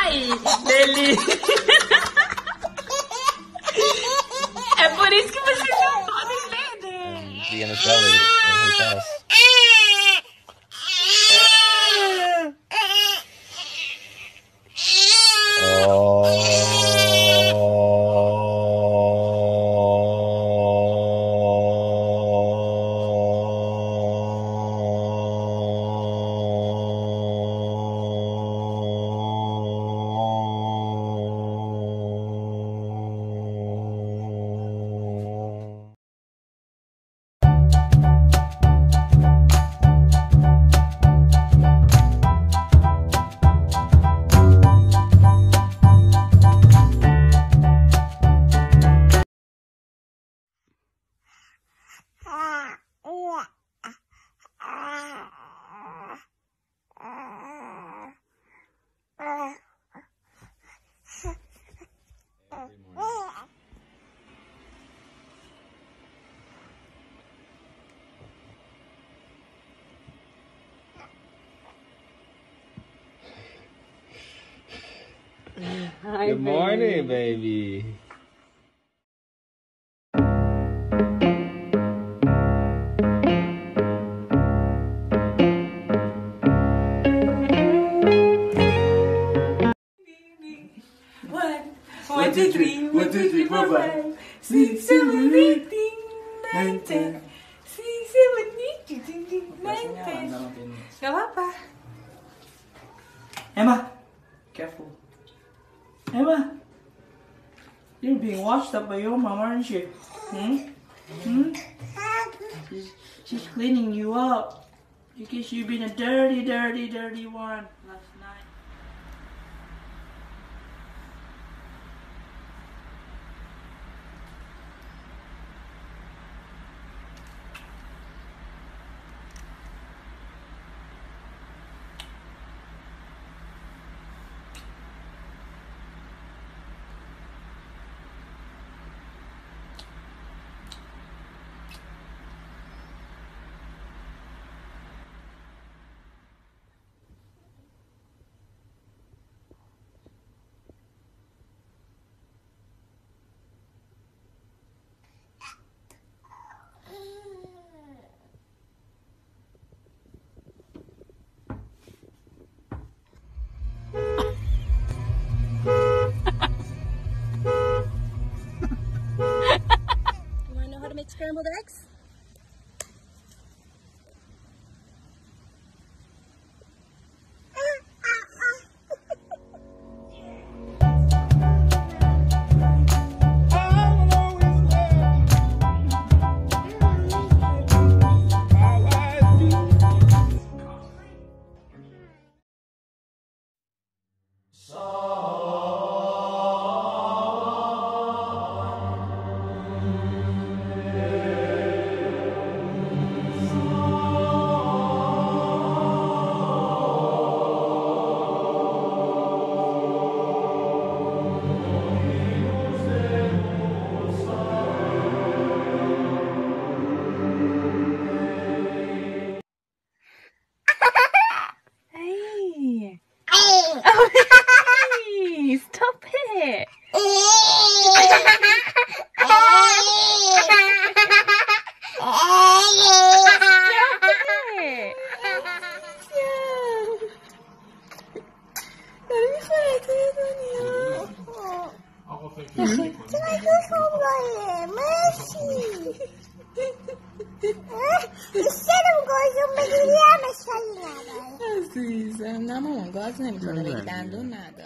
Ai, delícia. É por isso que vocês não podem perder. You're gonna sell it in his house. Hi, Good morning, baby. One, two, three, 4, 5, 6, 7, 8, 9, 10. 6, 7, 8, 9, 10. Gak apa-apa. Emma, careful. Emma, you're being washed up by your mom, aren't you? She's cleaning you up because you've been a dirty, dirty, dirty one last night. Make scrambled eggs? Stop it! Não gosto, né? Não me dando nada.